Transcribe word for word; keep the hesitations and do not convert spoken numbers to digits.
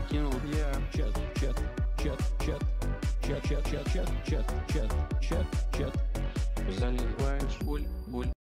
закинул. Я. Чат, чат, чат, чат, чат, чат, чат, чат, чат, чат, чат, чат. Залил. Лайнш. Буль, буль.